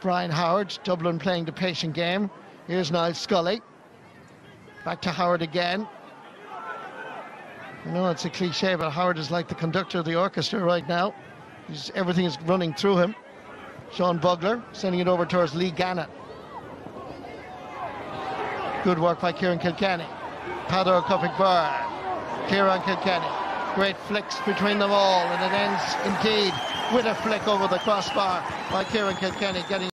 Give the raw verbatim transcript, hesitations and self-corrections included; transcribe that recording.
Brian Howard. Dublin playing the patient game. Here's Niall Scully. Back to Howard again. I know it's a cliche, but Howard is like the conductor of the orchestra right now. He's, everything is running through him. Sean Bugler sending it over towards Lee Gannon. Good work by Ciaran Kilkenny. Pador Copic-Burr. Ciaran Kilkenny. Great flicks between them all, and it ends indeed with a flick over the crossbar by Ciaran Kilkenny, getting